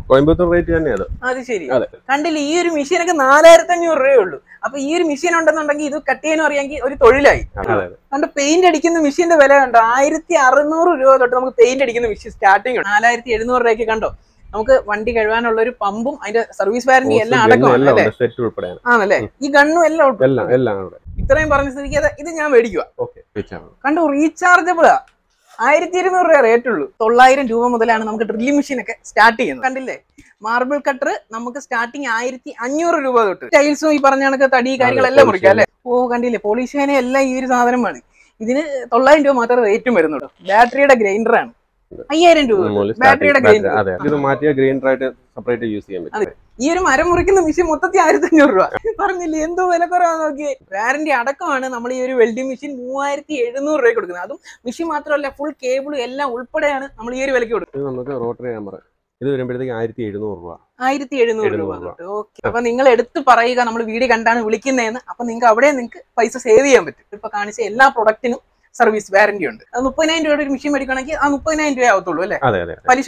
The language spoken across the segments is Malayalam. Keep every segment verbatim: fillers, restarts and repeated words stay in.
കോയമ്പത്തൂർ റേറ്റ് തന്നെയാണ്. അത് ശരി. കണ്ടില്ല, ഈ ഒരു മെഷീനൊക്കെ നാലായിരത്തി അഞ്ഞൂറ് രൂപയേ ഉള്ളൂ. അപ്പൊ ഈ ഒരു മെഷീൻ ഉണ്ടെന്നുണ്ടെങ്കിൽ ഇത് കട്ട് ചെയ്യാൻ അറിയാമെങ്കിൽ ഒരു തൊഴിലായി. കണ്ട് പെയിന്റ് അടിക്കുന്ന മെഷീന്റെ വില കണ്ടോ, ആയിരത്തി അറുന്നൂറ് രൂപ തൊട്ട് നമുക്ക് പെയിന്റ് അടിക്കുന്ന മെഷീൻ സ്റ്റാർട്ടിംഗ് ഉണ്ട്. നാലായിരത്തി എഴുന്നൂറ് രൂപയ്ക്ക് കണ്ടോ നമുക്ക് വണ്ടി കഴുകാനുള്ള ഒരു പമ്പും അതിന്റെ സർവീസ് വാറന്റി എല്ലാം അടക്കമാണ്. ആണല്ലേ, ഈ ഗണ്ണും എല്ലാം ഇത്രയും പറഞ്ഞ സ്ഥിതിക്ക് ഇത് ഞാൻ മേടിക്കുക. കണ്ടു, റീചാർജബിളാ. ആയിരത്തി ഇരുന്നൂറ് രൂപ റേറ്റ് ഉള്ളൂ. തൊള്ളായിരം രൂപ മുതലാണ് നമുക്ക് ഡ്രില്ലിംഗ് മെഷീൻ ഒക്കെ സ്റ്റാർട്ട് ചെയ്യുന്നത്. കണ്ടില്ലേ, മാർബിൾ കട്ടർ നമുക്ക് സ്റ്റാർട്ടിങ് ആയിരത്തി അഞ്ഞൂറ് രൂപ തൊട്ട്. ടൈൽസും ഈ പറഞ്ഞ കണക്ക് തടി കാര്യങ്ങളെല്ലാം മുറിക്കാം അല്ലെ. ഓ കണ്ടില്ലേ, പോളിഷ് ചെയ്യാനും എല്ലാം ഈ ഒരു സാധനമാണ്. ഇതിന് തൊള്ളായിരം രൂപ മാത്രമേ റേറ്റും വരുന്നുള്ളൂ. ബാറ്ററിയുടെ ഗ്രൈൻഡർ ആണ്, അയ്യായിരം രൂപ ബാറ്ററിയുടെ ഗ്രൈൻഡർ. ഈ ഒരു മരം മുറിക്കുന്ന മെഷീൻ മൊത്തത്തിൽ ആയിരത്തി അഞ്ഞൂറ് രൂപ. പറഞ്ഞില്ലേ എന്തോ വില കുറവാന്ന് നോക്കിയേ. വാറന്റി അടക്കമാണ് നമ്മൾ ഈ ഒരു വെൽഡിംഗ് മെഷീൻ മൂവായിരത്തി എഴുന്നൂറ് രൂപയ്ക്ക് കൊടുക്കുന്നത്. അതും മെഷീൻ മാത്രമല്ല, ഫുൾ കേബിളും എല്ലാം ഉൾപ്പെടെയാണ് നമ്മൾ ഈ ഒരു വിലക്ക് കൊടുക്കുന്നത്. നമുക്ക് റോട്ടറി ക്യാമറ ഇത് വരുമ്പോഴത്തേക്ക് ആയിരത്തി എഴുന്നൂറ് രൂപ ആയിരത്തി എഴുന്നൂറ് രൂപ. ഓക്കെ, അപ്പൊ നിങ്ങൾ എടുത്ത് പറയുക നമ്മൾ വീഡിയോ കണ്ടാണ് വിളിക്കുന്നതെന്ന്. അപ്പൊ നിങ്ങൾക്ക് അവിടെ നിങ്ങൾക്ക് പൈസ സേവ് ചെയ്യാൻ പറ്റും. ഇപ്പൊ കാണിച്ച എല്ലാ പ്രൊഡക്റ്റിനും സർവീസ് വാറന്റി ഉണ്ട്. അത് മുപ്പതിനായിരം രൂപയുടെ ഒരു മെഷീൻ മേടിക്കണമെങ്കിൽ ആ മുപ്പതിനായിരം രൂപ ആവത്തുള്ളൂ അല്ലെ, പലിശ.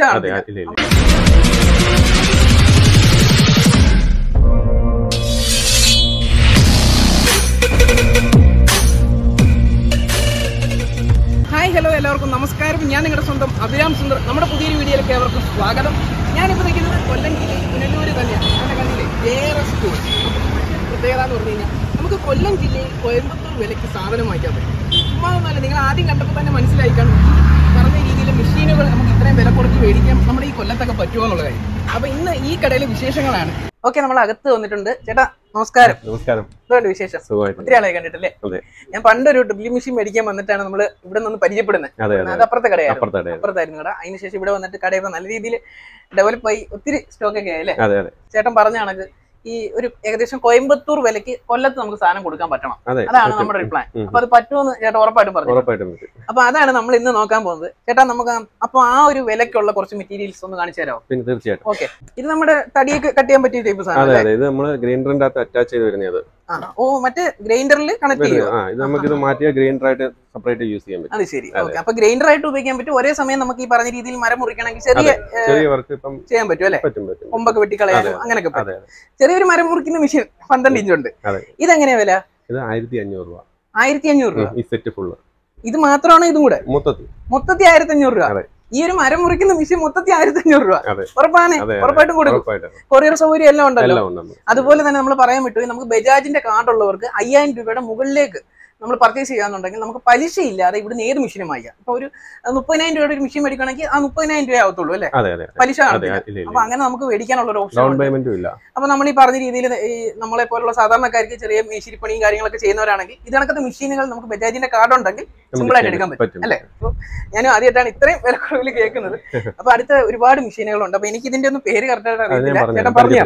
ഹായ് ഹലോ, എല്ലാവർക്കും നമസ്കാരം. ഞാൻ നിങ്ങളുടെ സ്വന്തം അഭിരാം സുന്ദർ. നമ്മുടെ പുതിയൊരു വീഡിയോയിലേക്ക് ഏവർക്കും സ്വാഗതം. ഞാനിപ്പോൾ നിൽക്കുന്നത് കൊല്ലം ജില്ലയിൽ പുനലൂര് തന്നെയാണ്. അങ്ങനെ കണ്ടില്ലേ, പ്രത്യേകത എന്ന് പറഞ്ഞു കഴിഞ്ഞാൽ നമുക്ക് കൊല്ലം ജില്ലയിൽ കോയമ്പത്തൂർ വിലയ്ക്ക് സാധനം വാങ്ങിക്കാൻ പറ്റും. ചുമ്മാ ഒന്നുമല്ല, നിങ്ങൾ ആദ്യം കണ്ടപ്പോൾ തന്നെ മനസ്സിലായിക്കാണ് പറഞ്ഞ രീതിയിൽ മെഷീനുകൾ നമുക്ക് ഇത്രയും വില കുറച്ച് മേടിക്കാൻ നമ്മുടെ ഈ കൊല്ലത്തൊക്കെ പറ്റുമോ എന്നുള്ള കാര്യം. അപ്പൊ ഇന്ന് ഈ കടയിലെ വിശേഷങ്ങളാണ്. ഓക്കെ, നമ്മൾ അകത്ത് വന്നിട്ടുണ്ട്. ചേട്ടാ നമസ്കാരം. നമസ്കാരം. എന്തുകൊണ്ട് വിശേഷം? ഒത്തിരി ആളെ കണ്ടിട്ടല്ലേ. ഞാൻ പണ്ടൊരു ഡ്രില്ലിംഗ് മെഷീൻ മേടിക്കാൻ വന്നിട്ടാണ് നമ്മൾ ഇവിടെ നിന്ന് പരിചയപ്പെടുന്നത്. അത് അപ്പുറത്തെ കടയാണ്, അപ്പുറത്തായിരുന്നു കട. അതിനുശേഷം ഇവിടെ വന്നിട്ട് കടയൊക്കെ നല്ല രീതിയിൽ ഡെവലപ്പ് ആയി ഒത്തിരി സ്റ്റോക്ക് ഒക്കെ ആയല്ലേ. ചേട്ടൻ പറഞ്ഞ കണക്ക് ഈ ഒരു ഏകദേശം കോയമ്പത്തൂർ വിലക്ക് കൊല്ലത്ത് നമുക്ക് സാധനം കൊടുക്കാൻ പറ്റണം. അതാണ് നമ്മുടെ ഒരു പ്ലാൻ. അപ്പൊ അത് പറ്റുമെന്ന് ചേട്ടാ ഉറപ്പായിട്ടും പറഞ്ഞു. അപ്പൊ അതാണ് നമ്മൾ ഇന്ന് നോക്കാൻ പോകുന്നത്. ചേട്ടാ നമുക്ക് അപ്പൊ ആ ഒരു വിലക്കുള്ള കുറച്ച് മെറ്റീരിയൽസ് ഒന്ന് കാണിച്ചു തരാമോ? തീർച്ചയായിട്ടും. ഓക്കെ, ഇത് നമ്മുടെ തടിയൊക്കെ കട്ട് ചെയ്യാൻ പറ്റിയ ടൈപ്പ് സാധനം. ഇത് നമ്മൾ ഗ്രൈൻഡറിന്റെ അകത്ത് അറ്റാച്ച് ചെയ്ത് വരുന്നത്. ഓ, മറ്റേ ഗ്രൈൻഡറിൽ കണക്ട് ചെയ്യുക. നമുക്ക് ഇത് മാറ്റിയ ഗ്രൈൻഡറായിട്ട് സെപ്പറേറ്റ് യൂസ് ചെയ്യാൻ പറ്റും. അത് ശരി. ഓക്കെ, അപ്പൊ ഗ്രൈൻഡർ ആയിട്ട് ഉപയോഗിക്കാൻ പറ്റും. ഒരേ സമയം നമുക്ക് ഈ പറഞ്ഞ രീതിയിൽ മരം മുറിക്കണമെങ്കിൽ ചെറിയ ചെറിയ വർക്ക് ഇപ്പം ചെയ്യാൻ പറ്റും അല്ലെ. കൊമ്പൊക്കെ വെട്ടിക്കളയാനും അങ്ങനെയൊക്കെ പറ്റും. ചെറിയൊരു മരം മുറിക്കുന്ന മെഷീൻ പന്ത്രണ്ട് ഇഞ്ചുണ്ട്. ഇതെങ്ങനെയാ വില? ഇത് ആയിരത്തി അഞ്ഞൂറ് രൂപ. ആയിരത്തി അഞ്ഞൂറ് രൂപ ഈ സെറ്റ് ഫുള്ള്. ഇത് മാത്രമാണോ ഇതും കൂടെ? മൊത്തത്തിൽ മൊത്തത്തിൽ ആയിരത്തി അഞ്ഞൂറ് രൂപ. ഈ ഒരു മരം മുറിക്കുന്ന മെഷീൻ മൊത്തത്തിൽ ആയിരത്തി അഞ്ഞൂറ് രൂപ. ഉറപ്പാണ്, ഉറപ്പായിട്ടും കൊടുക്കും. കൊറിയർ സൗകര്യം എല്ലാം ഉണ്ടല്ലോ. അതുപോലെ തന്നെ നമ്മൾ പറയാൻ വിട്ടു, നമുക്ക് ബജാജിന്റെ കാർഡ് ഉള്ളവർക്ക് അയ്യായിരം രൂപയുടെ മുകളിലേക്ക് നമ്മൾ പർച്ചേസ് ചെയ്യാന്നുണ്ടെങ്കിൽ നമുക്ക് പലിശ ഇല്ലാതെ ഇവിടുന്ന് ഏത് മെഷീനും വാങ്ങിക്കാം. ഇപ്പൊ ഒരു മുപ്പതിനായിരം രൂപയുടെ ഒരു മെഷീൻ മേടിക്കണമെങ്കിൽ ആ മുപ്പതിനായിരം രൂപ ആവത്തുള്ളൂ അല്ലെ, പലിശ. അപ്പൊ അങ്ങനെ നമുക്ക് മേടിക്കാനുള്ള ഒരു ഓപ്ഷൻ. അപ്പൊ നമ്മൾ ഈ പറഞ്ഞ രീതിയിൽ ഈ നമ്മളെ പോലുള്ള സാധാരണക്കാർക്ക് ചെറിയ മേശിരിപ്പണിയും കാര്യങ്ങളൊക്കെ ചെയ്യുന്നവരാണെങ്കിൽ ഇത് കണക്കത്തെ മെഷീനുകൾ നമുക്ക് ബജാജിന്റെ കാർഡ് ഉണ്ടെങ്കിൽ സിമ്പിൾ ആയിട്ട് എടുക്കാൻ പറ്റും അല്ലെ. അപ്പൊ ഞാനും ആദ്യമായിട്ടാണ് ഇത്രയും വില കുറവിൽ കേൾക്കുന്നത്. അപ്പൊ അടുത്ത ഒരുപാട് മെഷീനുകളുണ്ട്. അപ്പൊ എനിക്ക് ഇതിന്റെ ഒന്നും പേര് കറക്റ്റായിട്ട് അറിയില്ല. ചേട്ടൻ പറഞ്ഞു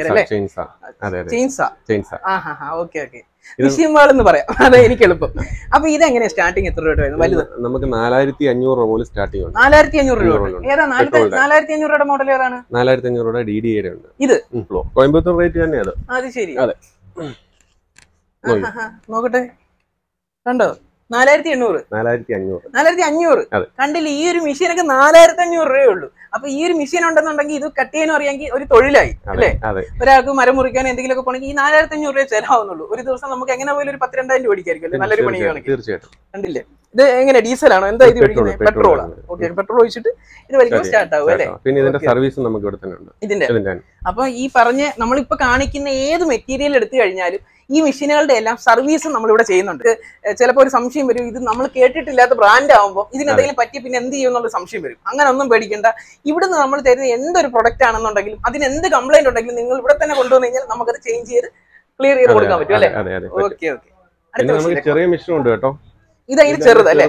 ചെയിൻസാ. ആ ഹാ ഹാ ഓക്കെ ഓക്കെ. മെഷീൻ വാൾ എന്ന് പറയാം, അതെ എനിക്ക് എളുപ്പം. അപ്പൊ ഇതെങ്ങനെയാ സ്റ്റാർട്ടിങ് എത്ര രൂപ വരുന്നത്? വലുത് നമുക്ക് നാലായിരത്തി അഞ്ഞൂറ് രൂപ മുതൽ സ്റ്റാർട്ടിംഗ് ഉണ്ട്. നാലായിരത്തി അഞ്ഞൂറ് രൂപ. ഏതാ നാലായിരത്തി അഞ്ഞൂറ് രൂപയുടെ മോഡൽ ഏതാണ്? നാലായിരത്തി അഞ്ഞൂറ് രൂപയുടെ ഡി ഡി ഉണ്ട്. ഇത് കോയമ്പത്തൂർ റേറ്റ് തന്നെയാണ്. അത് ശരി. അതെ, നോക്കട്ടെ. കണ്ടോ, നാലായിരത്തി എണ്ണൂറ് നാലായിരത്തി അഞ്ഞൂറ് നാലായിരത്തി അഞ്ഞൂറ് കണ്ടില്ല, ഈ ഒരു മെഷീനൊക്കെ നാലായിരത്തി അഞ്ഞൂറ് രൂപയേ ഉള്ളൂ. അപ്പൊ ഈ ഒരു മെഷീൻ ഉണ്ടെന്നുണ്ടെങ്കിൽ ഇത് കട്ട് ചെയ്യാനും അറിയാമെങ്കിൽ ഒരു തൊഴിലായി അല്ലേ. ഒരാൾക്ക് മരം മുറിക്കാൻ എന്തെങ്കിലുമൊക്കെ പോണെങ്കിൽ ഈ നാലായിരത്തി അഞ്ഞൂറ് രൂപ ചെലവാകുന്നുള്ളൂ. ഒരു ദിവസം നമുക്ക് എങ്ങനെ പോലും ഒരു പത്തിരണ്ടായിരം രൂപ അടിക്കായിരിക്കും നല്ലൊരു പണിയാണെങ്കിൽ. തീർച്ചയായിട്ടും. കണ്ടില്ലേ, ഇത് എങ്ങനെ ഡീസലാണോ എന്താ ഇത് ഒഴിക്കുന്നത്? പെട്രോളാണ്. ഓക്കെ, പെട്രോൾ ഒഴിച്ചിട്ട് ഇത് വലിക്കാൻ സ്റ്റാർട്ട് ആവും അല്ലേ. പിന്നെ ഇതിന്റെ സർവീസ് നമുക്ക് ഇവിടെ തന്നെ ഉണ്ട് ഇതിന്റെ. അപ്പൊ ഈ പറഞ്ഞ നമ്മളിപ്പോ കാണിക്കുന്ന ഏത് മെറ്റീരിയൽ എടുത്തു കഴിഞ്ഞാലും ഈ മെഷീനുകളുടെ എല്ലാം സർവീസ് നമ്മളിവിടെ ചെയ്യുന്നുണ്ട്. ചിലപ്പോൾ ഒരു സംശയം വരും, ഇത് നമ്മൾ കേട്ടിട്ടില്ലാത്ത ബ്രാൻഡ് ആകുമ്പോൾ ഇതിനെന്തെങ്കിലും പറ്റി പിന്നെ എന്ത് ചെയ്യും എന്നുള്ള സംശയം വരും. അങ്ങനെ ഒന്നും പേടിക്കേണ്ട. ഇവിടുന്ന് നമ്മൾ തരുന്ന എന്തൊരു പ്രൊഡക്റ്റ് ആണെന്നുണ്ടെങ്കിലും അതിന് എന്ത് കംപ്ലൈന്റ് ഉണ്ടെങ്കിലും നിങ്ങൾ ഇവിടെ തന്നെ കൊണ്ടുവന്നു കഴിഞ്ഞാൽ നമുക്കത് ചേഞ്ച് ചെയ്ത് ക്ലിയർ ചെയ്ത് കൊടുക്കാൻ പറ്റും അല്ലേ. Okay okay. ചെറിയ മെഷീൻ ഉണ്ട് കേട്ടോ. ഇതതിന് ചെറുതല്ലേ?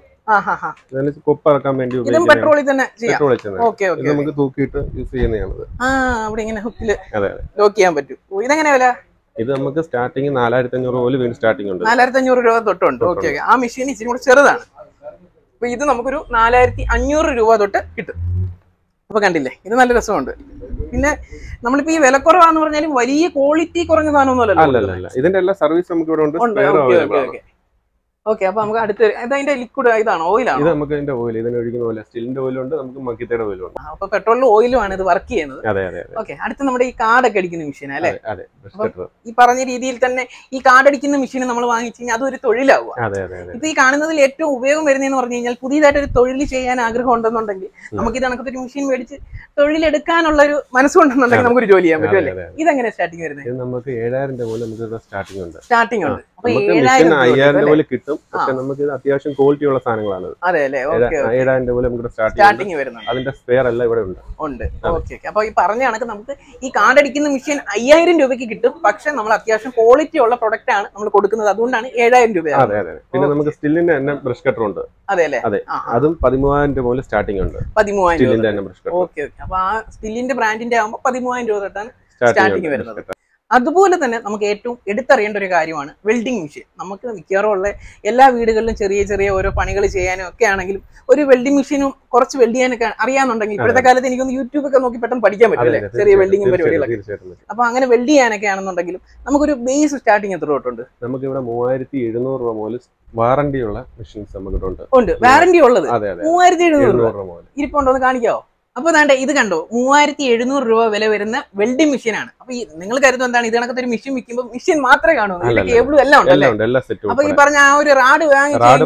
ഇതും പെട്രോളിൽ തന്നെ ചെയ്യാം. Okay okay. നമുക്ക് തൂക്കിയിട്ട് യൂസ് ചെയ്യുന്നതാണ്. ആ, അവിടെ ഇങ്ങനെ ഹുക്കില് ലോക്ക് ചെയ്യാൻ പറ്റും. ഇതെങ്ങനെയാ വില? ഇത് നമുക്ക് സ്റ്റാർട്ടിങ് നാലായിരത്തി അഞ്ഞൂറ് രൂപ മുതൽ സ്റ്റാർട്ടിംഗ് ഉണ്ട്. നാലായിരത്തി അഞ്ഞൂറ് രൂപ തൊട്ടുണ്ട്. Okay okay. ആ മെഷീൻ ഇച്ചിരി കൂടെ ചെറുതാണ്. അപ്പൊ ഇത് നമുക്കൊരു നാലായിരത്തി അഞ്ഞൂറ് രൂപ തൊട്ട് കിട്ടും. അപ്പൊ കണ്ടില്ലേ, ഇത് നല്ല രസമുണ്ട്. പിന്നെ നമ്മളിപ്പോ ഈ വില കുറവാന്ന് പറഞ്ഞാലും വലിയ ക്വാളിറ്റി കുറഞ്ഞ സാധനമൊന്നുമല്ലല്ലോ. ഇതിന്റെ എല്ലാ സർവീസ് നമുക്ക് ഇവിടെ ഉണ്ട്. ഓക്കെ, അപ്പൊ നമുക്ക് അടുത്ത് അതിന്റെ ലിക്വിഡ് ഇതാണ് ഓയിലാണ്. ഇത് നമുക്ക് ഇതിന്റെ ഓയിൽ ഇതിന് ഒഴിക്കുന്ന ഓയിൽ സ്റ്റീലിന്റെ ഓയിലുണ്ട്, നമുക്ക് മക്കിത്തയുടെ ഓയിലുണ്ട്. അപ്പൊ പെട്രോളിലും ഓയിലും ആണ് ഇത് വർക്ക് ചെയ്യുന്നത്. അതെ അതെ. ഓക്കെ, അടുത്ത് നമ്മുടെ ഈ കാർഡൊക്കെ അടിക്കുന്ന മെഷീൻ അല്ലേ? അതെ. ഈ പറഞ്ഞ രീതിയിൽ തന്നെ ഈ കാർഡ് അടിക്കുന്ന മെഷീൻ നമ്മൾ വാങ്ങിച്ചു കഴിഞ്ഞാൽ അതൊരു തൊഴിലാവുക. ഇത് ഈ കാണുന്നതിൽ ഏറ്റവും ഉപയോഗം വരുന്നതെന്ന് പറഞ്ഞു കഴിഞ്ഞാൽ പുതിയതായിട്ട് ഒരു തൊഴിൽ ചെയ്യാൻ ആഗ്രഹം ഉണ്ടെന്നുണ്ടെങ്കിൽ നമുക്ക് ഇത് കണക്കത്തെ ഒരു മെഷീൻ മേടിച്ച് തൊഴിലെടുക്കാനുള്ള ഒരു മനസ്സുണ്ടെന്നുണ്ടെങ്കിൽ നമുക്കൊരു ജോലി ചെയ്യാൻ പറ്റും അല്ലേ? ഇതെങ്ങനെ സ്റ്റാർട്ടിങ് വരുന്നത്? നമുക്ക് ഏഴായിരം രൂപ മുതൽ നമുക്ക് സ്റ്റാർട്ടിംഗ് ഉണ്ട്. സ്റ്റാർട്ടിംഗ് ഉണ്ട്. അയ്യായിരം രൂപ മുതൽ കിട്ടും. പക്ഷെ നമുക്ക് ഇത് അത്യാവശ്യം ക്വാളിറ്റി ഉള്ള സാധനങ്ങളാണ്. ഏഴായിരം രൂപ നമുക്ക് സ്റ്റാർട്ടിംഗ് വരുന്നുണ്ട്. അതിന്റെ സ്പെയർ എല്ലാം ഇവിടെ ഉണ്ട്. ഉണ്ട്. ഓക്കെ, അപ്പൊ ഈ പറഞ്ഞ കണക്ക് നമുക്ക് ഈ കാർഡ് അടിക്കുന്ന മെഷീൻ അയ്യായിരം രൂപയ്ക്ക് കിട്ടും. പക്ഷെ നമ്മൾ അത്യാവശ്യം ക്വാളിറ്റി ഉള്ള പ്രൊഡക്റ്റ് ആണ് നമ്മൾ കൊടുക്കുന്നത്. അതുകൊണ്ടാണ് ഏഴായിരം രൂപ. അതെ അതെ. പിന്നെ നമുക്ക് സ്റ്റില്ലിന്റെ തന്നെ ബ്രഷ് കട്ടർ ഉണ്ട്. അതെ അല്ലേ? അതെ, അതും പതിമൂവായിരം രൂപ മുതൽ സ്റ്റാർട്ടിംഗ് ഉണ്ട്. പതിമൂവായിരം രൂപ. Okay okay. അപ്പൊ ആ സ്റ്റില്ലിന്റെ ബ്രാൻഡിന്റെ ആകുമ്പോൾ പതിമൂവായിരം രൂപ തൊട്ടാണ് സ്റ്റാർട്ടിംഗ് വരുന്നത്. അതുപോലെ തന്നെ നമുക്ക് ഏറ്റവും എടുത്തറിയേണ്ട ഒരു കാര്യമാണ് വെൽഡിംഗ് മെഷീൻ. നമുക്ക് മിക്കവാറും ഉള്ള എല്ലാ വീടുകളിലും ചെറിയ ചെറിയ ഓരോ പണികൾ ചെയ്യാനും ഒക്കെ ആണെങ്കിലും ഒരു വെൽഡിംഗ് മെഷീനും കുറച്ച് വെൽഡ് ചെയ്യാനൊക്കെ അറിയാന്നുണ്ടെങ്കിൽ ഇപ്പോഴത്തെ കാലത്ത് എനിക്കൊന്ന് യൂട്യൂബ് ഒക്കെ നോക്കി പെട്ടെന്ന് പഠിക്കാൻ പറ്റില്ലേ ചെറിയ വെൽഡിംഗ് പരിപാടികളൊക്കെ. അപ്പൊ അങ്ങനെ വെൽഡ് ചെയ്യാനൊക്കെ ആണെന്നുണ്ടെങ്കിലും നമുക്കൊരു ബേസ് സ്റ്റാർട്ടിങ് എത്ര തൊട്ടുണ്ട്? നമുക്ക് ഇവിടെ മൂവായിരത്തി എഴുന്നൂറ് രൂപ മുതൽ വാറണ്ടി ഉള്ള മെഷീൻസ് നമുക്ക് ഉണ്ട്. ഉണ്ട് വാറണ്ടി ഉള്ളത് മൂവായിരത്തി എഴുന്നൂറ് രൂപ ഇരിപ്പുണ്ടോ എന്ന് കാണിക്കാവോ? അപ്പൊ വേണ്ട, ഇത് കണ്ടോ, മൂവായിരത്തി എഴുന്നൂറ് രൂപ വില വരുന്ന വെൽഡിംഗ് മെഷീൻ ആണ്. അപ്പൊ ഈ നിങ്ങൾ കരുതും എന്താണ് ഇത് കണക്കത്തെ ഒരു മെഷീൻ വിൽക്കുമ്പോൾ മെഷീൻ മാത്രമേ കാണൂ, കേബിളും എല്ലാം ഉണ്ടല്ലേ? അപ്പൊ ഈ പറഞ്ഞ ആ ഒരു റാഡ് വാങ്ങിച്ചു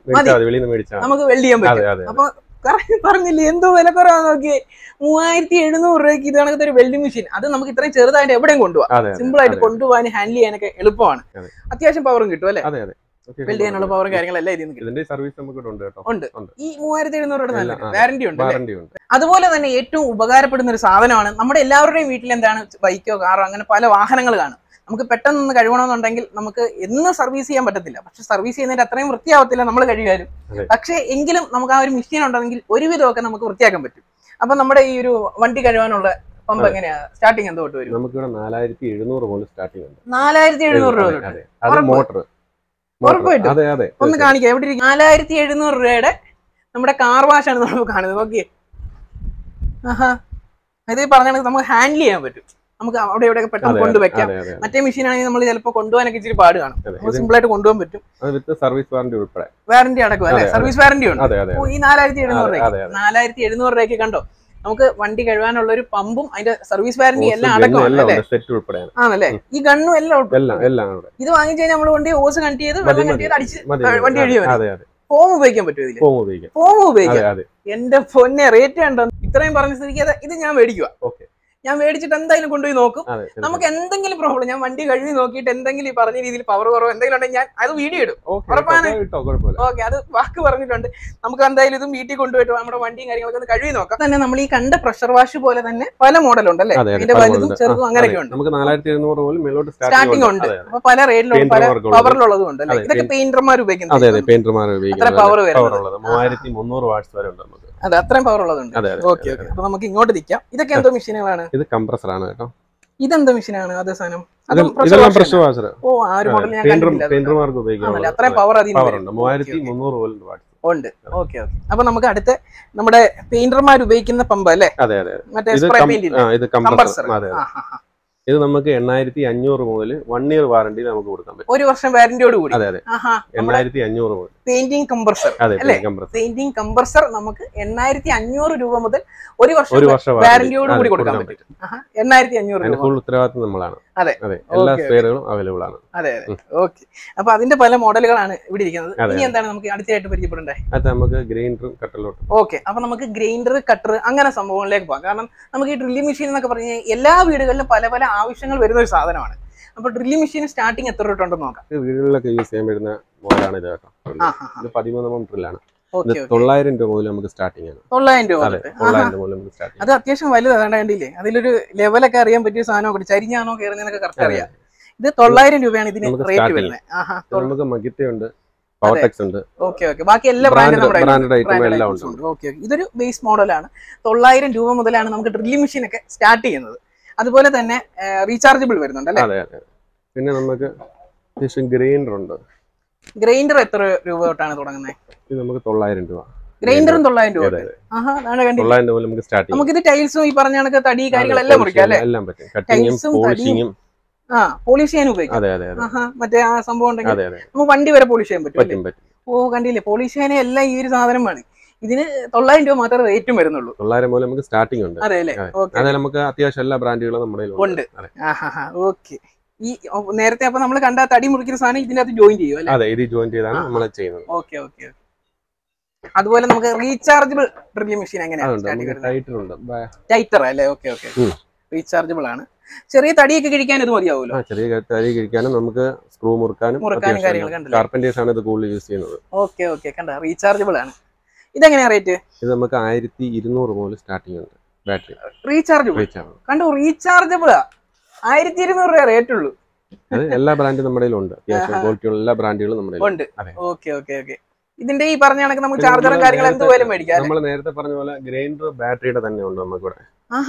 നമുക്ക് വെൽഡ് ചെയ്യാൻ പറ്റും. അപ്പൊ പറഞ്ഞില്ലേ എന്തോ വില കുറവാ നോക്കിയേ, മൂവായിരത്തി എഴുന്നൂറ് രൂപയ്ക്ക് ഇത് കണക്കത്തെ ഒരു വെൽഡിംഗ് മെഷീൻ. അത് നമുക്ക് ഇത്രയും ചെറുതായിട്ട് എവിടെയും കൊണ്ടുപോകാം, സിമ്പിൾ ആയിട്ട് കൊണ്ടുപോകാൻ ഹാൻഡിൽ ചെയ്യാനൊക്കെ എളുപ്പമാണ്. അത്യാവശ്യം പവറും കിട്ടും അല്ലേ? വെൽഡ് ചെയ്യാനുള്ള പവറും കാര്യങ്ങളെല്ലാം ഇതിന്റെ സർവീസ് നമുക്ക് ഉണ്ട്. ഈ മൂവായിരത്തി എഴുന്നൂറ് രൂപ നല്ല വാറന്റി ഉണ്ട്. അതുപോലെ തന്നെ ഏറ്റവും ഉപകാരപ്പെടുന്ന ഒരു സാധനമാണ്. നമ്മുടെ എല്ലാവരുടെയും വീട്ടിൽ എന്താണ് ബൈക്കോ കാറോ അങ്ങനെ പല വാഹനങ്ങൾ കാണും. നമുക്ക് പെട്ടെന്ന് കഴുകണമെന്നുണ്ടെങ്കിൽ നമുക്ക് എന്ന് സർവീസ് ചെയ്യാൻ പറ്റത്തില്ല. പക്ഷെ സർവീസ് ചെയ്യുന്നതിന്റെ അത്രയും വൃത്തിയാവത്തില്ല നമ്മൾ കഴുകാനും. പക്ഷെ എങ്കിലും നമുക്ക് ആ ഒരു മെഷീൻ ഉണ്ടെങ്കിൽ ഒരുവിധമൊക്കെ നമുക്ക് വൃത്തിയാക്കാൻ പറ്റും. അപ്പൊ നമ്മുടെ ഈ ഒരു വണ്ടി കഴുകാനുള്ള പമ്പ് എങ്ങനെയാ സ്റ്റാർട്ടിങ് എന്തോട്ട് വരും? നമുക്ക് നാലായിരത്തി എഴുന്നൂറ് മുതൽ സ്റ്റാർട്ടിംഗ് ഉണ്ട്. നാലായിരത്തി എഴുന്നൂറ് രൂപ മോട്ടർ ഉറപ്പായിട്ടും ഒന്ന് കാണിക്കാം. എവിടെ നാലായിരത്തി എഴുന്നൂറ് രൂപയുടെ നമ്മുടെ കാർ വാഷ് ആണ് നമ്മൾ കാണുന്നത്. നോക്കിയേ, ആഹാ, ഇത് പറഞ്ഞാൽ നമുക്ക് ഹാൻഡിൽ ചെയ്യാൻ പറ്റും. നമുക്ക് അവിടെ ഇവിടെ പെട്ടെന്ന് കൊണ്ടുവയ്ക്കാം. മറ്റേ മെഷീൻ ആണെങ്കിൽ നമ്മൾ ചിലപ്പോൾ കൊണ്ടുപോകാനൊക്കെ ഇച്ചിരി പാട് കാണും. സിമ്പിൾ ആയിട്ട് കൊണ്ടുപോകാൻ പറ്റും. സർവീസ് വാറന്റി ഉൾപ്പെടെ വാറന്റി അടക്കും അല്ലെ? സർവീസ് വാറന്റി ഉണ്ട്. ഈ നാലായിരത്തി എഴുന്നൂറ് രൂപ നാലായിരത്തി എഴുന്നൂറ് രൂപയ്ക്ക് കണ്ടോ നമുക്ക് വണ്ടി കഴുകാനുള്ള ഒരു പമ്പും അതിന്റെ സർവീസ് വാറന്റി എല്ലാം അടക്കമാണ് ആണല്ലേ? ഈ ഗണ്ണും എല്ലാം ഇത് വാങ്ങിച്ചു കഴിഞ്ഞാൽ നമ്മൾ വണ്ടി ഓസ് കണക്ട് ചെയ്ത് വെള്ളം കണക്ട് ചെയ്ത് അടിച്ച് വണ്ടി കഴിയും. ഫോം ഉപയോഗിക്കാൻ പറ്റുമോ ഇതിൽ? ഫോം ഉപയോഗിക്കാം. എന്റെ പൊന്നെ, റേറ്റ് കണ്ടോ? ഇത്രയും പറഞ്ഞ സ്ഥിതിക്ക് ഇത് ഞാൻ മേടിക്കുക. ഞാൻ മേടിച്ചിട്ട് എന്തായാലും കൊണ്ടുപോയി നോക്കും. നമുക്ക് എന്തെങ്കിലും പ്രോബ്ലം, ഞാൻ വണ്ടി കഴുകി നോക്കിയിട്ട് എന്തെങ്കിലും ഈ പറഞ്ഞ രീതിയിൽ പവർ കുറവ് എന്തെങ്കിലും ഉണ്ടെങ്കിൽ ഞാൻ അത് വീഡിയോ ഇടും. ഉറപ്പാണ്. ഓക്കെ, അത് വാക്ക് പറഞ്ഞിട്ടുണ്ട്. നമുക്ക് എന്തായാലും ഇതും വീട്ടിൽ കൊണ്ടുപോയിട്ട് നമ്മുടെ വണ്ടിയും കാര്യങ്ങളൊക്കെ ഒന്ന് കഴുകി നോക്കാം. തന്നെ നമ്മൾ ഈ കണ്ട പ്രഷർ വാഷ് പോലെ തന്നെ പല മോഡലുണ്ട് അല്ലേ? ഇതിന്റെ വലുതും ചെറുതും അങ്ങനെയൊക്കെ ഉണ്ട്. സ്റ്റാർട്ടിംഗ് ഉണ്ട്. അപ്പൊ പല റേറ്റിലുള്ള പല പവറിലുള്ളതും ഉണ്ട് അല്ലേ? ഇതൊക്കെ പെയിന്റർമാർ ഉപയോഗിക്കുന്നത്. പവർ വരുന്നത് മൂവായിരത്തി മുന്നൂറ് വാട്ട്സ് വരെ ഉണ്ട്. അതെ, അത്രയും പവർ ഉള്ളതുണ്ട്. Okay okay. അപ്പൊ നമുക്ക് ഇങ്ങോട്ട് നിൽക്കാം. ഇതൊക്കെ എന്തോ മെഷീനുകളാണ്? ഇത് കംപ്രസർ ആണ് കേട്ടോ. ഇതെന്താ മെഷീനാണ്? അതേ സാധനം. ഓ, ആ ഒരു മോഡൽ ഞാൻ കണ്ടിട്ടില്ല. അത്രയും പവർ അതിനുണ്ട്. ഉണ്ട്. Okay okay. അപ്പൊ നമുക്ക് അടുത്ത നമ്മുടെ പെയിന്റർമാർ ഉപയോഗിക്കുന്ന പമ്പ് അല്ലേ? മറ്റേ സ്പ്രേ പെയിന്റ് കംപ്രസർ. ഇത് നമുക്ക് എണ്ണായിരത്തി അഞ്ഞൂറ് മുതൽ വൺ ഇയർ വാറണ്ടി നമുക്ക് കൊടുക്കാൻ പറ്റും. ഒരു വർഷം വാറന്റിയോട് കൂടി. അതെ അതെ. എണ്ണായിരത്തി അഞ്ഞൂറ് മുതൽ പെയിന്റിംഗ് കംപ്രസർ അല്ലേ? പെയിന്റിംഗ് കംപ്രസർ നമുക്ക് എണ്ണായിരത്തി അഞ്ഞൂറ് രൂപ മുതൽ ഒരു വർഷം വാറന്റിയോട് കൂടി കൊടുക്കാൻ പറ്റും. എണ്ണായിരത്തി അഞ്ഞൂറ് രൂപ. ഫുൾ ഉത്തരവാദിത്വം നമ്മളാണ്. അതെ അതെ, എല്ലാ സ്പെയറുകളും അവൈലബിൾ ആണ്. അതെ അതെ. ഓക്കെ. അപ്പൊ അതിന്റെ പല മോഡലുകളാണ് ഇവിടെ ഇരിക്കുന്നത്. ഇനി എന്താണ് നമുക്ക് അടുത്തായിട്ട് പരിചയപ്പെടേണ്ടേ? അത് നമുക്ക് ഗ്രൈൻഡറും കട്ടറിലോട്ട്. ഓക്കെ. അപ്പൊ നമുക്ക് ഗ്രൈൻഡർ, കട്ടർ അങ്ങനെ സംഭവങ്ങളിലേക്ക് പോകാം. കാരണം നമുക്ക് ഈ ഡ്രില്ലിംഗ് മെഷീൻ എന്നൊക്കെ പറഞ്ഞാൽ എല്ലാ വീടുകളിലും പല പല ആവശ്യങ്ങൾ വരുന്ന ഒരു സാധനമാണ്. അപ്പൊ ഡ്രില്ലിംഗ് മെഷീൻ സ്റ്റാർട്ടിംഗ് എത്ര രൂപ ഉണ്ടെന്ന് നോക്കാം. വീടുകളിലൊക്കെ യൂസ് ചെയ്യാൻ വരുന്ന മോഡലാണ് ഇത് കേട്ടോ. ഇത് പതിമൂന്ന് ഡ്രില്ലാണ്. തൊള്ളായിരം രൂപ മുതൽ നമുക്ക് സ്റ്റാർട്ടിംഗ് ആണ്. തൊള്ളായിരം രൂപ അത് അത്യാവശ്യം വലുതാണ്. കണ്ടില്ലേ, അതിലൊരു ലെവലൊക്കെ അറിയാൻ പറ്റിയ സാധനം. ചരിഞ്ഞാണോ കയറുന്നതിനൊക്കെ കറക്റ്റ് അറിയാം. ഇത് തൊള്ളായിരം രൂപയാണ് ഇതിന് റേറ്റ് വരുന്നത്. നമുക്ക് മഗിറ്റയുണ്ട്, പവർടെക്സ് ഉണ്ട്. Okay okay. ബാക്കി എല്ലാ ബ്രാൻഡും. ഓക്കെ. ഇതൊരു ബേസ് മോഡലാണ്. തൊള്ളായിരം രൂപ മുതലാണ് നമുക്ക് ഡ്രില്ലിംഗ് മെഷീൻ ഒക്കെ സ്റ്റാർട്ട് ചെയ്യുന്നത്. അതുപോലെ തന്നെ റീചാർജബിൾ വരുന്നുണ്ട് അല്ലേ? പിന്നെ നമുക്ക് ഗ്രൈൻഡർ ഉണ്ട്. ഗ്രൈൻഡർ എത്ര രൂപ തൊട്ടാണ് തുടങ്ങുന്നത്? ഇത് നമുക്ക് തൊള്ളായിരം രൂപ. ഗ്രൈൻഡറും തൊള്ളായിരം രൂപ. നമുക്ക് ഇത് ടൈൽസും ഈ പറഞ്ഞ കണക്ക് തടി കാര്യങ്ങളെല്ലാം മുറിക്കാം അല്ലേ? എല്ലാം പറ്റും. കട്ടിങ്ങും പോളിഷിങ്ങും ആ പോളിഷ് ചെയ്യാൻ ഉപയോഗിക്കാം. അതെ അതെ മറ്റേ ആ സംഭവം ഉണ്ടെങ്കിൽ നമുക്ക് വണ്ടി വരെ പോളിഷ് ചെയ്യാൻ പറ്റും. ഓ കണ്ടില്ലേ, പോളിഷ് ചെയ്യാൻ എല്ലാം ഈ ഒരു സാധനമാണ്. ഇതിന് തൊള്ളായിരം രൂപ മാത്രമേ റേറ്റും വരുന്നുള്ളൂ. തൊള്ളായിരം മുതൽ നമുക്ക് സ്റ്റാർട്ടിംഗ് ഉണ്ട്. അതെ അല്ലേ? അതെ, നമുക്ക് അത്യാവശ്യം എല്ലാ ബ്രാൻഡുകളും നമ്മുടെ ഉണ്ട്. ഓക്കെ. ഈ നേരത്തെ അപ്പൊ നമ്മൾ കണ്ട തടി മുറിക്കുന്ന സാധനം ഇതിനകത്ത് ജോയിൻ ചെയ്യും അല്ലേ? അതെ, ഇത് ജോയിൻ ചെയ്താണ് നമ്മൾ ചെയ്യുന്നത്. Okay okay. അതുപോലെ നമുക്ക് റീചാർജബിൾ ഡ്രില്ലിംഗ് മെഷീൻ എങ്ങനെയാണ്? ടൈറ്റർ അല്ലേ? Okay okay. റീചാർജബിൾ ആണ്. ചെറിയ തടിയൊക്കെ കിഴിക്കാൻ ഇത് മതിയാവുമല്ലോ? ചെറിയ തടി കിഴിക്കാനും നമുക്ക് സ്ക്രൂ മുറുക്കാനും മുറുക്കാനും കാര്യങ്ങൾ കണ്ടല്ലോ. കാർപ്പന്റേഴ്സ് ആണ് ഇത് കൂടുതൽ യൂസ് ചെയ്യുന്നത്. Okay okay. കണ്ട റീചാർജബിൾ ആണ്. ഇതെങ്ങനെയാ റേറ്റ്? ഇത് നമുക്ക് ആയിരത്തി ഇരുന്നൂറ് മുതൽ സ്റ്റാർട്ടിംഗ് ഉണ്ട്. ബാറ്ററി റീചാർജബിൾ കണ്ടോ? റീചാർജബിൾ ആയിരത്തി ഇരുന്നൂറ് രൂപ റേറ്റ് ഉള്ളൂ. അത് എല്ലാ ബ്രാൻഡും നമ്മുടെ ഉണ്ട്. അത്യാവശ്യം ക്വാളിറ്റിയുള്ള എല്ലാ ബ്രാൻഡുകളും നമ്മുടെ ഉണ്ട്. Okay okay okay. ഇതിന്റെ ഈ പറഞ്ഞ കണക്ക് നമുക്ക് ചാർജറും കാര്യങ്ങളും എന്തുപോലും മേടിക്കാം. നമ്മൾ നേരത്തെ പറഞ്ഞ പോലെ ഗ്രൈൻഡർ ബാറ്ററിയുടെ തന്നെ ഉണ്ട് നമുക്ക് ഇവിടെ.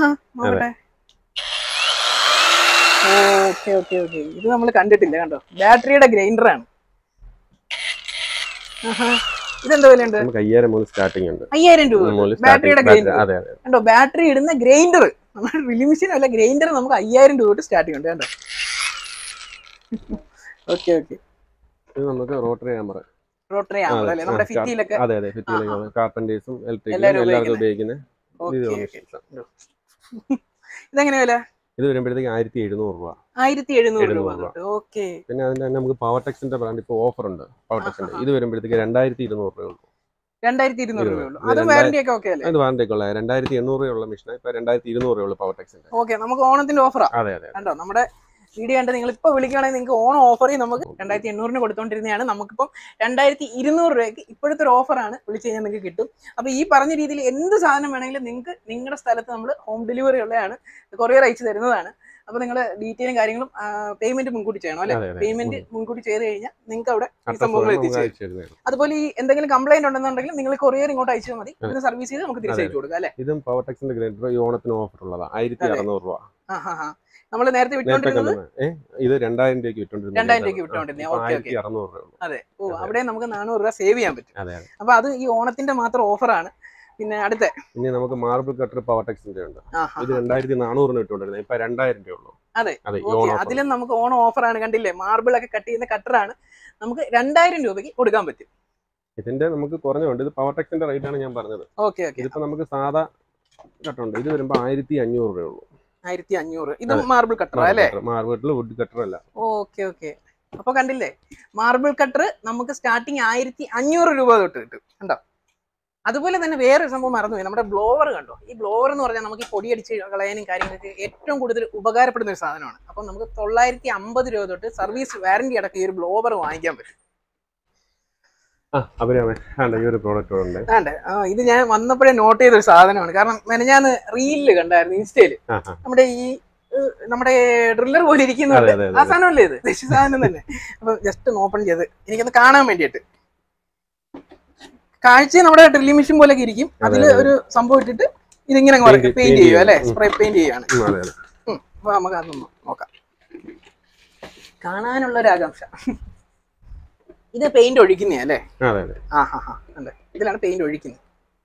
Okay okay okay. ഇത് നമ്മൾ കണ്ടിട്ടില്ല. കണ്ടോ, ബാറ്ററിയുടെ ഗ്രൈൻഡർ ആണ്. ഇതെന്താ വിലയുണ്ട്? നമുക്ക് അയ്യായിരം മുതൽ സ്റ്റാർട്ടിംഗ് ഉണ്ട്. അയ്യായിരം രൂപ ബാറ്ററിയുടെ ഗ്രൈൻഡർ. കണ്ടോ, ബാറ്ററി ഇടുന്ന ഗ്രൈൻഡർ, നമ്മുടെ ഡ്രില്ലിംഗ് മെഷീൻ അല്ല, ഗ്രൈൻഡർ നമുക്ക് അയ്യായിരം രൂപ തൊട്ട് സ്റ്റാർട്ടിംഗ് ഉണ്ട്. കണ്ടോ. Okay okay. ഇത് നമുക്ക് റോട്ടറി ഹാമർ. റോട്ടറി ഹാമർ അല്ലേ? നമ്മുടെ ഫിറ്റിയിലൊക്കെ. അതെ അതെ, ഫിറ്റിയിലൊക്കെ കാർപ്പന്റേഴ്സും ഇലക്ട്രിക്കലും എല്ലാവരും ഉപയോഗിക്കുന്ന. ഇതെങ്ങനെയാ വില? ഇത് വരുമ്പോഴത്തേക്ക് ആയിരത്തി എഴുന്നൂറ് രൂപ. ആയിരത്തി എഴുന്നൂറ് രൂപ. ഓക്കെ. പിന്നെ അതിന്റെ തന്നെ നമുക്ക് പവർ ടെക്സിന്റെ ബ്രാൻഡ് ഇപ്പോൾ ഓഫർ ഉണ്ട്. പവർ ടെക്സിന്റെ ഇത് വരുമ്പോഴത്തേക്ക് രണ്ടായിരത്തി ഇരുന്നൂറ് രൂപ ഉള്ളൂ. രണ്ടായിരത്തി ഇരുന്നൂറ് രൂപ ഉള്ളൂ. അത് വാറന്റി ഒക്കെ ഓക്കെ അല്ലേ? അത് വാറന്റി ഒക്കെ ഉള്ള രണ്ടായിരത്തി എണ്ണൂറ് രൂപയുള്ള മെഷീൻ ഇപ്പൊ രണ്ടായിരത്തി ഇരുന്നൂറ് രൂപ ഉള്ളൂ പവർ ടെക്സിന്റെ. ഓക്കെ, നമുക്ക് ഓണത്തിന്റെ ഓഫറാ. അതെ അതെ. കണ്ടോ, നമ്മുടെ വീഡിയോ കണ്ട് നിങ്ങൾ ഇപ്പൊ വിളിക്കുകയാണെങ്കിൽ നിങ്ങൾക്ക് ഓണം ഓഫറിൽ നമുക്ക് രണ്ടായിരത്തി എണ്ണൂറിന് കൊടുത്തോണ്ടിരുന്നതാണ്. നമുക്കിപ്പം രണ്ടായിരത്തി ഇരുന്നൂറ് രൂപയ്ക്ക് ഇപ്പോഴത്തെ ഒരു ഓഫറാണ്. വിളിച്ചു കഴിഞ്ഞാൽ നിങ്ങൾക്ക് കിട്ടും. അപ്പൊ ഈ പറഞ്ഞ രീതിയിൽ എന്ത് സാധനം വേണമെങ്കിലും നിങ്ങൾക്ക് നിങ്ങളുടെ സ്ഥലത്ത് നമ്മൾ ഹോം ഡെലിവറി ഉള്ളതാണ്, കൊറിയർ അയച്ചു തരുന്നതാണ്. അപ്പൊ നിങ്ങളുടെ ഡീറ്റെയിലും കാര്യങ്ങളും പേയ്മെന്റ് മുൻകൂട്ടി ചെയ്യണം അല്ലെ? പേയ്മെന്റ് മുൻകൂട്ടി ചെയ്ത് കഴിഞ്ഞാൽ നിങ്ങൾക്ക് അവിടെ ഈ സംഭവങ്ങൾ എത്തിച്ചു. അതുപോലെ ഈ എന്തെങ്കിലും കംപ്ലൈന്റ് ഉണ്ടെന്നുണ്ടെങ്കിൽ നിങ്ങൾ കൊറിയർ ഇങ്ങോട്ട് അയച്ചാൽ മതി. ഇതിന് സർവീസ് ചെയ്ത് നമുക്ക് തിരിച്ചയച്ചു കൊടുക്കാം അല്ലെ? ഇതും പവർ ടെക്സിന്റെ ഗ്രൈൻഡർ ഈ ഓണത്തിന് ഓഫർ ഉള്ളതാണ്. ആയിരത്തി അറുന്നൂറ് രൂപ. നമ്മൾ നേരത്തെ വിട്ടോണ്ടിരുന്നത് ഇത് രണ്ടായിരം രൂപയ്ക്ക് വിട്ടോണ്ടിരുന്നത്. രണ്ടായിരം രൂപയ്ക്ക് വിട്ടോണ്ടിരുന്നത്. അതെ. ഓ, അവിടെ നമുക്ക് നാനൂറ് രൂപ സേവ് ചെയ്യാൻ പറ്റും. അപ്പൊ അത് ഈ ഓണത്തിന്റെ മാത്രം ഓഫറാണ്. പിന്നെ അടുത്ത ഇനി നമുക്ക് മാർബിൾ കട്ടർ പവർ ടെക്സിന്റെ ഉണ്ട്. ഇത് രണ്ടായിരത്തി നാനൂറിന് വിട്ടോണ്ടിരുന്നത്. ഇപ്പൊ രണ്ടായിരം രൂപ ഉള്ളൂ. അതെ. അതിലും നമുക്ക് ഓണം ഓഫറാണ്. കണ്ടില്ലേ, മാർബിൾ ഒക്കെ കട്ട് ചെയ്യുന്ന കട്ടറാണ്. നമുക്ക് രണ്ടായിരം രൂപയ്ക്ക് കൊടുക്കാൻ പറ്റും. ഇതിന്റെ നമുക്ക് കുറഞ്ഞുണ്ട്. ഇത് പവർ ടെക്സിന്റെ റേറ്റ് ആണ് ഞാൻ പറഞ്ഞത്. Okay okay. ഇതിപ്പോ നമുക്ക് സാധാ കട്ടുണ്ട്. ഇത് വരുമ്പോ ആയിരത്തി അഞ്ഞൂറ് രൂപ ഉള്ളൂ. ആയിരത്തി അഞ്ഞൂറ്. ഇത് മാർബിൾ കട്ടർ അല്ലേ? മാർബിൾ വുഡ് കട്ടർ അല്ല. Okay okay. അപ്പൊ കണ്ടില്ലേ, മാർബിൾ കട്ടർ നമുക്ക് സ്റ്റാർട്ടിങ് ആയിരത്തി അഞ്ഞൂറ് രൂപ തൊട്ട് കിട്ടും. കണ്ടോ. അതുപോലെ തന്നെ വേറെ സംഭവം മറന്നുപോയി, നമ്മുടെ ബ്ലോവർ കണ്ടോ. ഈ ബ്ലോവർ എന്ന് പറഞ്ഞാൽ നമുക്ക് ഈ പൊടിയടിച്ച് കളയാനും കാര്യങ്ങൾക്ക് ഏറ്റവും കൂടുതൽ ഉപകാരപ്പെടുന്ന ഒരു സാധനമാണ്. അപ്പം നമുക്ക് തൊള്ളായിരത്തി അമ്പത് രൂപ തൊട്ട് സർവീസ് വാറന്റി അടക്കം ഈ ഒരു ബ്ലോവർ വാങ്ങിക്കാൻ പറ്റും. ഇത് ഞാൻ വന്നപ്പോഴേ നോട്ട് ചെയ്തൊരു സാധനമാണ്. കാരണം മെനഞ്ഞാന്ന് റീലില് കണ്ടായിരുന്നു ഇൻസ്റ്റയില്. നമ്മുടെ ഈ നമ്മുടെ ഡ്രില്ലർ പോലെ ഇരിക്കുന്നുണ്ട്. ആ സാധനമല്ലേ ഇത്? സാധനം തന്നെ. അപ്പൊ ജസ്റ്റ് ഒന്ന് ഓപ്പൺ ചെയ്ത് എനിക്കൊന്ന് കാണാൻ വേണ്ടിയിട്ട്. കാഴ്ച നമ്മുടെ ഡ്രില്ലിംഗ് മെഷീൻ പോലെയൊക്കെ ഇരിക്കും. അതിൽ ഒരു സംഭവം ഇട്ടിട്ട് ഇതിങ്ങനെ പെയിന്റ് ചെയ്യും അല്ലെ? സ്പ്രേ പെയിന്റ് ചെയ്യാണ്. അപ്പൊ നമുക്ക് അതൊന്ന് നോക്കാം. കാണാനുള്ള ഒരു ആകാംക്ഷ. ഇത് പെയിന്റ് ഒഴിക്കുന്നേ അല്ലേ? ആ ഹാ ഹാ. അതെ, ഇതിലാണ് പെയിന്റ് ഒഴിക്കുന്നത്.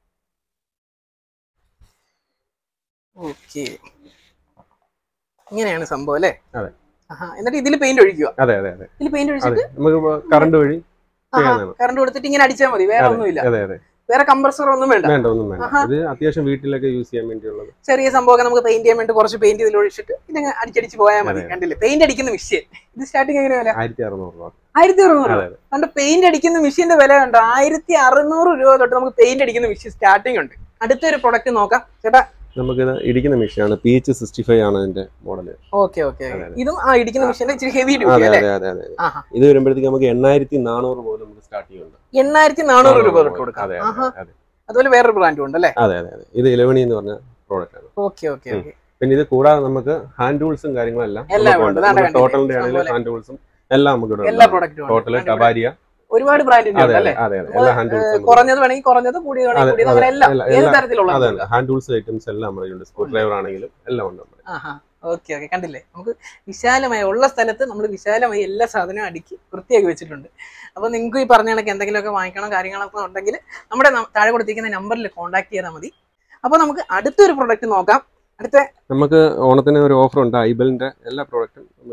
ഓക്കെ, ഇങ്ങനെയാണ് സംഭവം അല്ലേ? എന്നിട്ട് ഇതിൽ പെയിന്റ് ഒഴിക്കുക. ഇതിൽ പെയിന്റ് ഒഴിച്ചിട്ട് കറണ്ട് വഴി കറണ്ട് കൊടുത്തിട്ട് ഇങ്ങനെ അടിച്ചാൽ മതി. വേറെ ഒന്നുമില്ല. വേറെ കംപ്രസർ ഒന്നും വേണ്ട. അത്യാവശ്യം വീട്ടിലൊക്കെ യൂസ് ചെയ്യാൻ വേണ്ടിയുള്ളത് ചെറിയ സംഭവം നമുക്ക് പെയിന്റ് ചെയ്യാൻ വേണ്ടി കുറച്ച് പെയിന്റ് ഇതിൽ ഒഴിച്ചിട്ട് ഇതിങ്ങനെ അടിച്ചടിച്ച് പോയാൽ മതി. കണ്ടില്ലേ, പെയിന്റ് അടിക്കുന്ന മെഷീൻ. ഇത് സ്റ്റാർട്ടിങ് എങ്ങനെ വില? ആയിരത്തി അറുന്നൂറ് രൂപ. ആയിരത്തി അറുന്നൂറ് രൂപ. കണ്ട് പെയിന്റ് അടിക്കുന്ന മെഷീന്റെ വില കണ്ടോ? ആയിരത്തി അറുന്നൂറ് രൂപ തൊട്ട് നമുക്ക് പെയിന്റ് അടിക്കുന്ന മെഷീൻ സ്റ്റാർട്ടിംഗ് ഉണ്ട്. അടുത്തൊരു പ്രൊഡക്റ്റ് നോക്കാം ചേട്ടാ. നമുക്ക് ഇടിക്കുന്ന മെഷീനാണ്. പി എച്ച് സിക്സ്റ്റി ഫൈവ് ആണ് ഇതിന്റെ മോഡൽ. Okay okay. ഇതും ആ ഇടിക്കുന്ന മെഷീന്റെ ഇച്ചിരി ഹെവി ഡ്യൂട്ടി അല്ലേ? അതെ അതെ. ഇത് വരുമ്പോഴത്തേക്ക് നമുക്ക് എണ്ണായിരത്തി നാനൂറ് പോലും നമുക്ക് സ്റ്റാർട്ട് ചെയ്യുന്നുണ്ട്. എണ്ണായിരത്തി നാനൂറ് രൂപ തൊട്ട് കൊടുക്കാം. അതുപോലെ വേറൊരു ബ്രാൻഡും ഉണ്ട് അല്ലേ? അതെ അതെ അതെ. ഇത് ഇലവണി എന്ന് പറഞ്ഞ പ്രോഡക്റ്റ് ആണ്. Okay okay okay. പിന്നെ ഇത് കൂടാതെ നമുക്ക് ഹാൻഡ് ടൂൾസും കാര്യങ്ങളെല്ലാം ടോട്ടലിന്റെ ആണെങ്കിലും ഹാൻഡ് ടൂൾസും എല്ലാം നമുക്ക് എല്ലാ പ്രൊഡക്റ്റും ടോട്ടല് ടബാരിയ ഒരുപാട് ബ്രാൻഡിന്റെ ഉണ്ട് അല്ലേ? കുറഞ്ഞത് വേണമെങ്കിൽ കുറഞ്ഞത്, കൂടിയത് വേണമെങ്കിൽ കൂടിയത്, എല്ലാം ഏത് തരത്തിലുള്ള ഹാൻഡ് ടൂൾസ് ഐറ്റംസ് എല്ലാം നമ്മുടെ സ്ക്രൂ ഡ്രൈവർ ആണെങ്കിലും എല്ലാം ഉണ്ട്. Okay okay. കണ്ടില്ലേ, നമുക്ക് വിശാലമായ ഉള്ള സ്ഥലത്ത് നമ്മൾ വിശാലമായി എല്ലാ സാധനവും അടുക്കി വൃത്തിയാക്കി വെച്ചിട്ടുണ്ട്. അപ്പോൾ നിങ്ങൾക്ക് ഈ പറഞ്ഞ കണക്ക് എന്തെങ്കിലുമൊക്കെ വാങ്ങിക്കണം കാര്യങ്ങളൊക്കെ ഉണ്ടെങ്കിൽ നമ്മുടെ താഴെ കൊടുത്തിരിക്കുന്ന നമ്പറിൽ കോൺടാക്ട് ചെയ്താൽ മതി. അപ്പോൾ നമുക്ക് അടുത്തൊരു പ്രൊഡക്റ്റ് നോക്കാം. അടുത്ത നമുക്ക് ഓണത്തിന് ഒരു ഓഫർ ഉണ്ട്. ഐബലിന്റെ എല്ലാ പ്രോഡക്റ്റും നമുക്ക്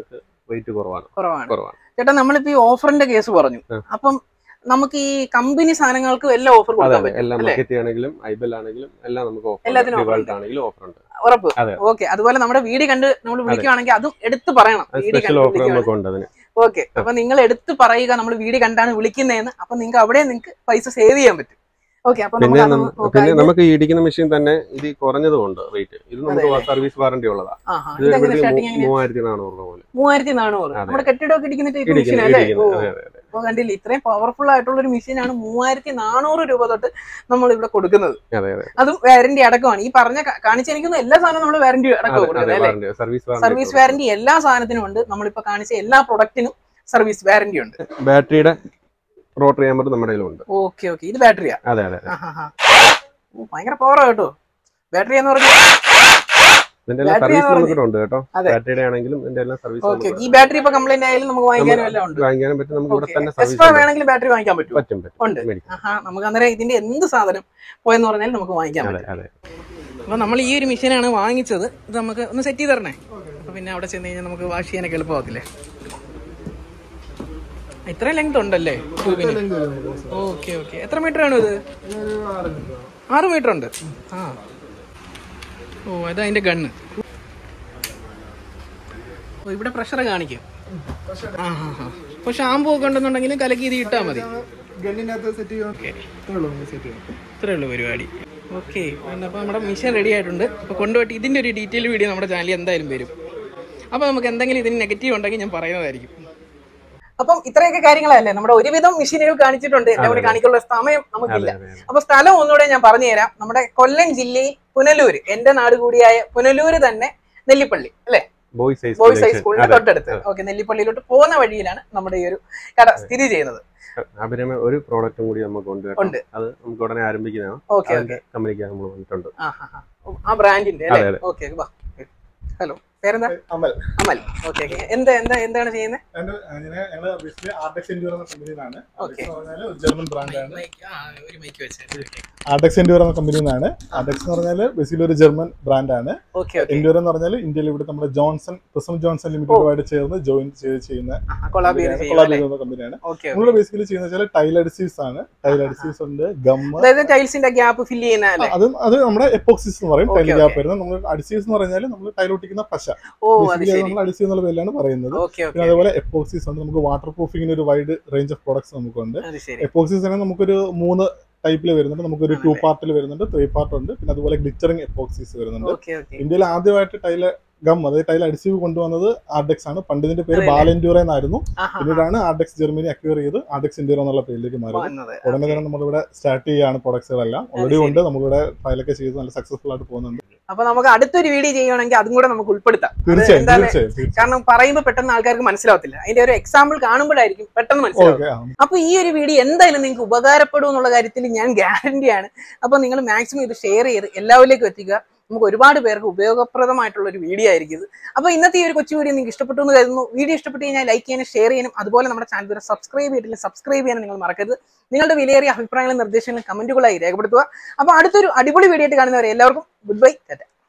റേറ്റ് കുറവാണ് കുറവാണ് കുറവാണ് ചേട്ടാ. നമ്മളിപ്പോ ഈ ഓഫറിന്റെ കേസ് പറഞ്ഞു, അപ്പം നമുക്ക് ഈ കമ്പനി സാധനങ്ങൾക്ക് എല്ലാം ഓഫർ കൊടുക്കാൻ പറ്റും. എല്ലാം മാർക്കറ്റ് ആണെങ്കിലും ഐബൽ ആണെങ്കിലും എല്ലാം നമുക്ക് ഓഫർ എല്ലാത്തിനും ആണെങ്കിലും ഓഫർ ഉണ്ട്. ഉറപ്പ്. ഓക്കെ. അതുപോലെ നമ്മുടെ വീഡിയോ കണ്ട് നമ്മൾ വിളിക്കുകയാണെങ്കിൽ അതും എടുത്ത് പറയണം. ഓക്കെ. അപ്പൊ നിങ്ങൾ എടുത്ത് പറയുക നമ്മൾ വീഡിയോ കണ്ടാണ് വിളിക്കുന്നതെന്ന്. അപ്പൊ നിങ്ങൾക്ക് അവിടെ നിങ്ങൾക്ക് പൈസ സേവ് ചെയ്യാൻ പറ്റും. ഓക്കെ. അപ്പൊ പിന്നെ നമുക്ക് ഈ ഇടിക്കുന്ന മെഷീൻ തന്നെ ഇത് കുറഞ്ഞതുകൊണ്ട് റേറ്റ് ഇത് നമുക്ക് സർവീസ് വാറന്റി ഉള്ളതാണ്. മൂവായിരത്തി നാനൂറ് രൂപ പോലെ. മൂവായിരത്തി നാനൂറ് നമ്മുടെ കെട്ടിടമൊക്കെ ഇടിക്കുന്ന ടൈപ്പ് മെഷീൻ അല്ലേ? അപ്പൊ കണ്ടില്ല, ഇത്രയും പവർഫുൾ ആയിട്ടുള്ള ഒരു മെഷീനാണ് മൂവായിരത്തി നാനൂറ് രൂപ തൊട്ട് നമ്മൾ ഇവിടെ കൊടുക്കുന്നത്. അതും വാറന്റി അടക്കമാണ്. ഈ പറഞ്ഞ കാണിച്ചിരിക്കുന്ന എല്ലാ സാധനവും നമ്മൾ വാറന്റി അടക്കം കൊടുക്കുന്നത് അല്ലേ? സർവീസ് വാറന്റി എല്ലാ സാധനത്തിനും ഉണ്ട്. നമ്മളിപ്പോ കാണിച്ച എല്ലാ പ്രൊഡക്റ്റിനും സർവീസ് വാറന്റി ഉണ്ട്. ബാറ്ററിയുടെ റോട്ടറി ഹാമർ നമ്മുടെ കയ്യിലുണ്ട്. Okay okay. ഇത് ബാറ്ററിയാ? അതെ അതെ. ഭയങ്കര പവറാ കേട്ടോ ബാറ്ററി എന്ന് പറഞ്ഞാൽ. ഈ ബാറ്ററി ഇപ്പൊ കംപ്ലൈന്റ് ആയാലും നമുക്ക് വാങ്ങിക്കാനും എല്ലാം ഉണ്ട്. എക്സ്ട്രാ വേണമെങ്കിൽ ബാറ്ററി വാങ്ങിക്കാൻ പറ്റും. നമുക്ക് അന്നേരം ഇതിന്റെ എന്ത് സാധനം പോയെന്ന് പറഞ്ഞാൽ നമുക്ക് വാങ്ങിക്കാൻ പറ്റും. അപ്പൊ നമ്മൾ ഈ ഒരു മെഷീനാണ് വാങ്ങിച്ചത്. ഇത് നമുക്ക് ഒന്ന് സെറ്റ് ചെയ്ത് തരണേ. അപ്പൊ പിന്നെ അവിടെ ചെന്ന് കഴിഞ്ഞാൽ നമുക്ക് വാഷ് ചെയ്യാനൊക്കെ എളുപ്പമാക്കില്ലേ? ഇത്രയും ലെങ്ത് ഉണ്ടല്ലേ ട്യൂബിന്? Okay okay. എത്ര മീറ്റർ ആണ് ഇത്? ആറ് മീറ്റർ ഉണ്ട്. ആ ഓ, അതാ അതിന്റെ ഗണ്ണ്. ഓ, ഇവിടെ പ്രഷർ കാണിക്കും. ആ ഹാ ഹാ. അപ്പൊ ഷാമ്പൂ ഒക്കെ ഉണ്ടെന്നുണ്ടെങ്കിലും കലക്കി ഇത് ഇട്ടാൽ മതി. ഇത്രേ ഉള്ളൂ പരിപാടി. ഓക്കെ. അപ്പൊ നമ്മുടെ മെഷീൻ റെഡി ആയിട്ടുണ്ട്. അപ്പൊ കൊണ്ടുപോയിട്ട് ഇതിന്റെ ഒരു ഡീറ്റെയിൽ വീഡിയോ നമ്മുടെ ചാനലിൽ എന്തായാലും വരും. അപ്പൊ നമുക്ക് എന്തെങ്കിലും ഇതിന് നെഗറ്റീവ് ഉണ്ടെങ്കിൽ ഞാൻ പറയുന്നതായിരിക്കും. അപ്പം ഇത്രയൊക്കെ കാര്യങ്ങളല്ലേ നമ്മുടെ ഒരുവിധം മെഷീനുകൾ കാണിച്ചിട്ടുണ്ട്. എല്ലാം കൂടി കാണിക്കാനുള്ള സമയം നമുക്കില്ല. അപ്പൊ സ്ഥലം ഒന്നുകൂടെ ഞാൻ പറഞ്ഞു തരാം. നമ്മുടെ കൊല്ലം ജില്ലയിൽ പുനലൂര്, എന്റെ നാട് കൂടിയായ പുനലൂര് തന്നെ നെല്ലിപ്പള്ളി അല്ലെ? ബോയ്സ് ഹൈസ്കൂളിന്റെ തൊട്ടടുത്ത്. ഓക്കെ. നെല്ലിപ്പള്ളിയിലോട്ട് പോകുന്ന വഴിയിലാണ് നമ്മുടെ ഈ ഒരു കട സ്ഥിതി ചെയ്യുന്നത്. ഒരു പ്രോഡക്റ്റും കൂടി നമുക്കുണ്ട്. അത് നമുക്ക് ഉടനെ ആരംഭിക്കുന്നതാണ്. Okay okay. കമ്പനിക്ക് നമ്മൾ വന്നിട്ടുണ്ട്. ആ ബ്രാൻഡിന്റെ അല്ലേ? ഓക്കെ. ഹലോ, പേരെന്താ? അമൽ. അമൽ. Okay okay. എന്താ എന്താ എന്താണ് ചെയ്യുന്നത്? ജർമ്മൻ ബ്രാൻഡാണ്. ആർഡെക്സ് എൻഡ്യൂർ എന്ന കമ്പനിയാണ്. ആർഡെക്സ് എന്ന് പറഞ്ഞാൽ ബേസിക്കലി ഒരു ജർമ്മൻ ബ്രാൻഡാണ്. എൻഡ്യൂർ എന്ന് പറഞ്ഞാൽ ഇന്ത്യയിൽ ഇവിടെ നമ്മുടെ ജോൺസൺ പ്രിസം ജോൺസൺ ലിമിറ്റഡുമായിട്ട് ചേർന്ന് ജോയിൻ ചെയ്യുന്ന കൊളാബ് കമ്പനിയാണ്. നമ്മൾ ബേസിക്കലി ചെയ്യുന്ന ടൈൽ അഡ്സീവ്സ് ആണ്. ടൈൽ അഡ്സീവ്സ് ഉണ്ട്, ഗം, ടൈൽസിന്റെ ഗ്യാപ്പ് ഫില്ല് ചെയ്യുന്ന അത് അത് നമ്മുടെ എപ്പോക്സിസ് എന്ന് പറയും. ടൈൽ ഗ്യാപ്പ് വരുന്നത് നമ്മൾ അഡ്സീവ്സ് എന്ന് പറഞ്ഞാൽ നമ്മൾ ടൈൽ ഒട്ടിക്കുന്ന പശ, നമ്മൾ അഡ്സീവ് എന്നുള്ള പേരിലാണ് പറയുന്നത്. പിന്നെ അതുപോലെ എപ്പോക്സിസ് ഉണ്ട്. നമുക്ക് വാട്ടർ പ്രൂഫിങ്ങിന് ഒരു വൈഡ് റേഞ്ച് ഓഫ് പ്രോഡക്ട്സ് നമുക്കുണ്ട്. എപ്പോക്സിസ് തന്നെ നമുക്കൊരു മൂന്ന് ടൈപ്പിൽ വരുന്നുണ്ട്. നമുക്കൊരു ടു പാർട്ടിൽ വരുന്നുണ്ട്, ത്രീ പാർട്ട് ഉണ്ട്. പിന്നെ അതുപോലെ ഗ്ലിറ്ററിംഗ് എപ്പോക്സീസ് വരുന്നുണ്ട്. ഇന്ത്യയിൽ ആദ്യമായിട്ട് ടൈല് ഗം അതായത് ടൈൽ അഡ്സീവ് കൊണ്ടുവന്നത് ആർഡെക്സ് ആണ്. പണ്ട് ഇതിന്റെ പേര് ബാലെൻഡ്യൂറ എന്നായിരുന്നു. പിന്നീടാണ് ആർഡെക്സ് ജർമ്മനി അക്വയർ ചെയ്ത് ആർഡെക്സ് എൻഡ്യൂറ എന്നുള്ള പേരിലേക്ക് മാറുന്നത്. ഉടനെ തന്നെ നമ്മളിവിടെ സ്റ്റാർട്ട് ചെയ്യുകയാണ് പ്രൊഡക്ട്സുകളെല്ലാം. ഓൾറെഡി ഉണ്ട്. നമ്മളിവിടെ ട്രയലൊക്കെ ചെയ്ത് നല്ല സക്സസ്ഫുൾ ആയിട്ട് പോകുന്നുണ്ട്. അപ്പൊ നമുക്ക് അടുത്തൊരു വീഡിയോ ചെയ്യുകയാണെങ്കിൽ അതും കൂടെ നമുക്ക് ഉൾപ്പെടുത്താം. കാരണം പറയുമ്പോൾ പെട്ടെന്ന് ആൾക്കാർക്ക് മനസ്സിലാവത്തില്ല. അതിന്റെ ഒരു എക്സാമ്പിൾ കാണുമ്പോഴായിരിക്കും പെട്ടെന്ന് മനസ്സിലാവും. അപ്പൊ ഈ ഒരു വീഡിയോ എന്തായാലും നിങ്ങൾക്ക് ഉപകാരപ്പെടും എന്നുള്ള കാര്യത്തിൽ ഞാൻ ഗ്യാരണ്ടിയാണ്. അപ്പൊ നിങ്ങൾ മാക്സിമം ഇത് ഷെയർ ചെയ്ത് എല്ലാവരിലേക്കും എത്തിക്കുക. നമുക്ക് ഒരുപാട് പേർക്ക് ഉപയോഗപ്രദമായിട്ടുള്ള ഒരു വീഡിയോ ആയിരിക്കും ഇത്. അപ്പൊ ഇന്നത്തെ ഈ ഒരു കൊച്ചു വീഡിയോ നിങ്ങൾക്ക് ഇഷ്ടപ്പെട്ടു എന്ന് കരുതുന്നു. വീഡിയോ ഇഷ്ടപ്പെട്ട് കഴിഞ്ഞാൽ ലൈക്ക് ചെയ്യാനും ഷെയർ ചെയ്യാനും അതുപോലെ നമ്മുടെ ചാനൽ വരെ സബ്സ്ക്രൈബ് ചെയ്തിട്ടില്ല സബ്സ്ക്രൈബ് ചെയ്യാനും നിങ്ങൾ മറക്കരുത്. നിങ്ങളുടെ വിലയേറിയ അഭിപ്രായങ്ങളും നിർദ്ദേശങ്ങളും കമന്റുകളായി രേഖപ്പെടുത്തുക. അപ്പൊ അടുത്തൊരു അടിപൊളി വീഡിയോ ആയിട്ട് കാണുന്നവരെ എല്ലാവർക്കും ഗുഡ് ബൈ.